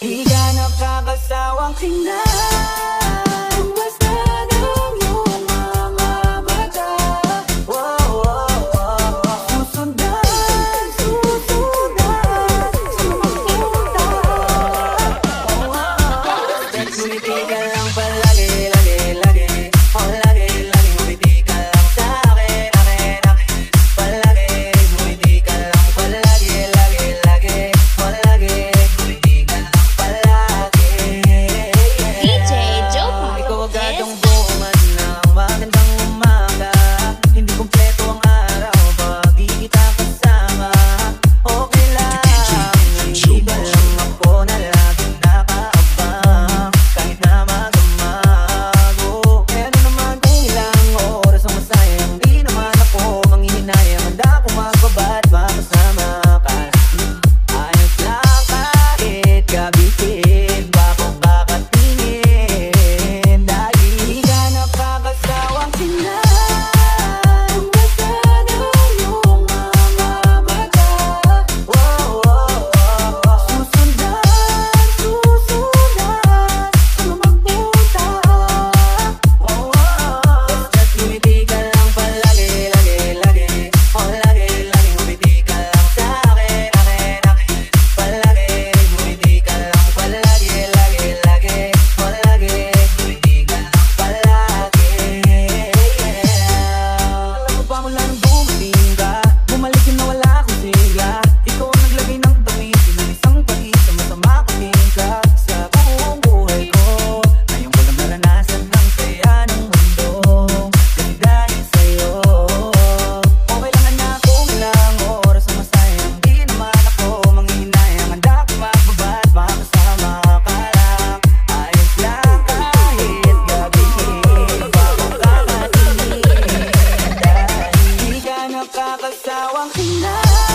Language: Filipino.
Di ka nakakasawang tingnan, basta ng iyong mga mata. Susundan, susundan sa magpunta. Ngumiti ka lang palagi, lagi, lagi. Lagi, lagi ngumiti ka lang sa akin, akin, akin. Palagi, ngumiti ka lang palagi, lagi, lagi. Lagi, ngumiti ka lang palagi. DJ Joe Ikaw agad ang buman ng magandang umaga. Hindi kumpleto ang araw pag di kita kasama. Okay lang, hindi ba lang ako na laging nakaabang kahit na magamago. Eh ano naman kung ilang oras ang masayang, di naman ako manghihinayang. Handa akong magbabad makasama ka. Ayos lang kahit gabihin pa kung kakatingin. Dahil di ka nakakasawang tingnan, basta ng iyong mga mata. Susundan, susundan sa magpunta. Basta't ngumiti ka lang palagi, lagi, lagi. Lagi, lagi ngumiti ka lang sa akin, akin, akin. Palagi, ngumiti ka lang palagi, lagi, lagi. Lagi, ngumiti ka lang palagi. Alam mo ba mula nung dumating ka, bumalik yun na wala akong sigla. Ikaw ang naglagay ng tamis ng isang patis na masama kating ka sa buong buhay ko. Ngayon ko lang naranasan ng saya ng mundo kasi dahil sa'yo. Okay lang anak kung ilang oras ang masayang, di naman ako manghihinayang. Handa akong magbabad makasama ka lang. Ayos lang kahit gabihin pa kung kakatingin. Dahil di ka nakakasawang tingnan.